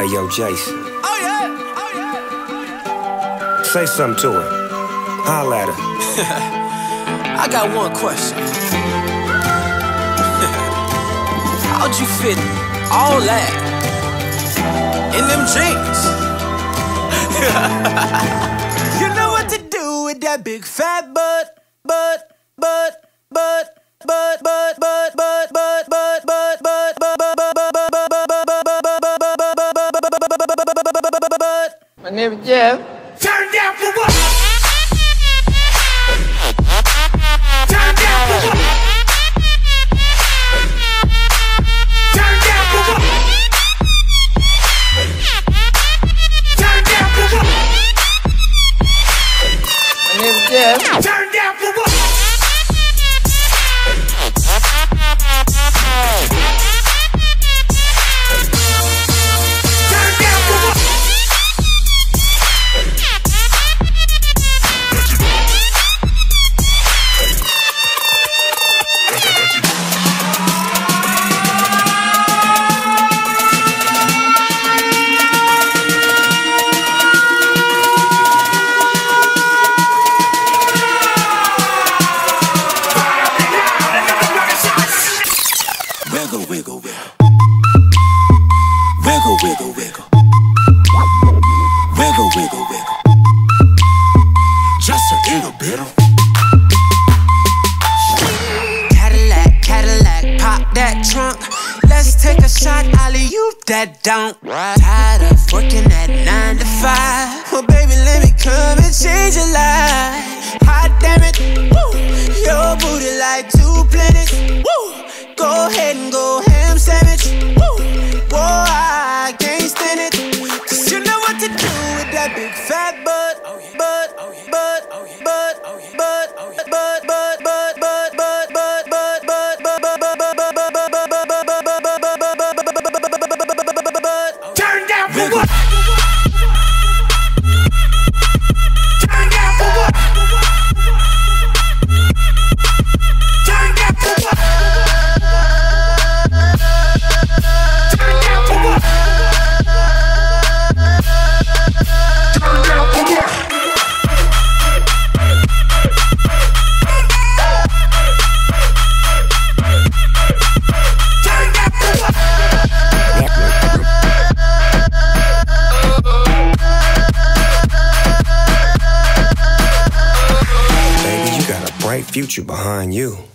Hey, yo, Jason. Oh, yeah. Oh, yeah. Say something to her. Holla at her. I got one question. How'd you fit all that in them jeans? You know what to do with that big fat butt. My name is Jeff. Turn down for what? Turn down for what? Turn down for what? Turn down for what? My name is Jeff. Turn down for what? Wiggle, wiggle, wiggle. Wiggle, wiggle, wiggle. Wiggle, wiggle, wiggle. Just a little bit of Cadillac, Cadillac, pop that trunk. Let's take a shot, alley-oop that dunk. Tired of working at 9 to 5. Well, baby, let me come and change your life. Hot damn it, woo. Your booty like 2 planets, woo. Go ahead and go ham sandwich, woo. Whoa, I can't stand it. Cause you know what to do with that big fat butt. Turn down for what? Turn down for what? Turn down for what? Turn down for what? Turn down for what? Turn down for what? Baby, you got a bright future behind you.